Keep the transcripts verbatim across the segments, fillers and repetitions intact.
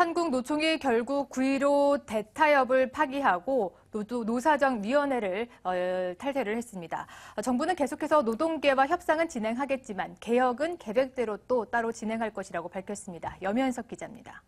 한국노총이 결국 구일오 대타협을 파기하고 노, 노사정위원회를 어, 탈퇴를 했습니다. 정부는 계속해서 노동계와 협상은 진행하겠지만 개혁은 계획대로 또 따로 진행할 것이라고 밝혔습니다. 염현석 기자입니다.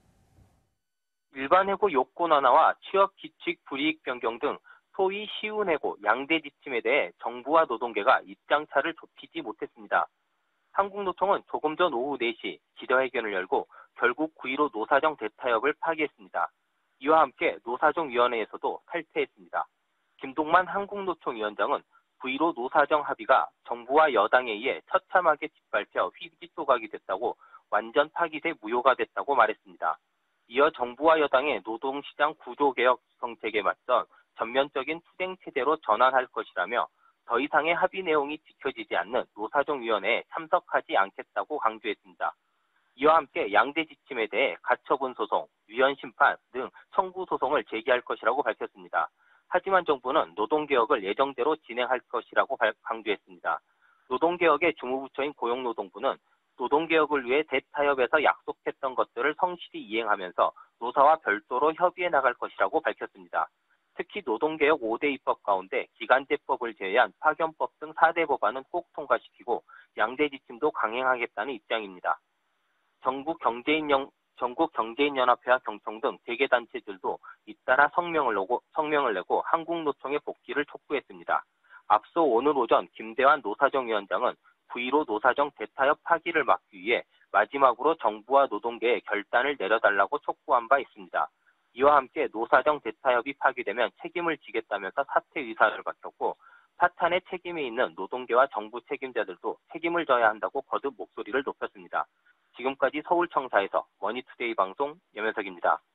일반해고 요건 완화와 취업규칙 불이익 변경 등 소위 시운해고 양대 지침에 대해 정부와 노동계가 입장차를 좁히지 못했습니다. 한국노총은 조금 전 오후 네 시 기자회견을 열고 결국 구일오 노사정 대타협을 파기했습니다. 이와 함께 노사정위원회에서도 탈퇴했습니다. 김동만 한국노총위원장은 구일오 노사정 합의가 정부와 여당에 의해 처참하게 짓밟혀 휘지조각이 됐다고 완전 파기돼 무효가 됐다고 말했습니다. 이어 정부와 여당의 노동시장 구조개혁 정책에 맞선 전면적인 투쟁체제로 전환할 것이라며 더 이상의 합의 내용이 지켜지지 않는 노사정위원회에 참석하지 않겠다고 강조했습니다. 이와 함께 양대 지침에 대해 가처분 소송, 위헌 심판 등 청구 소송을 제기할 것이라고 밝혔습니다. 하지만 정부는 노동개혁을 예정대로 진행할 것이라고 강조했습니다. 노동개혁의 주무부처인 고용노동부는 노동개혁을 위해 대타협에서 약속했던 것들을 성실히 이행하면서 노사와 별도로 협의해 나갈 것이라고 밝혔습니다. 특히 노동개혁 오 대 입법 가운데 기간제법을 제외한 파견법 등 사 대 법안은 꼭 통과시키고 양대 지침도 강행하겠다는 입장입니다. 전국 경제인연, 전국 경제인연합회와 경총 등 세 개 단체들도 잇따라 성명을 내고, 성명을 내고 한국노총의 복귀를 촉구했습니다. 앞서 오늘 오전 김대환 노사정위원장은 구일오 노사정 대타협 파기를 막기 위해 마지막으로 정부와 노동계에 결단을 내려달라고 촉구한 바 있습니다. 이와 함께 노사정 대타협이 파기되면 책임을 지겠다면서 사퇴 의사를 밝혔고 파탄의 책임이 있는 노동계와 정부 책임자들도 책임을 져야 한다고 거듭 목소리를 높였습니다. 지금까지 서울청사에서 머니투데이 방송 염현석입니다.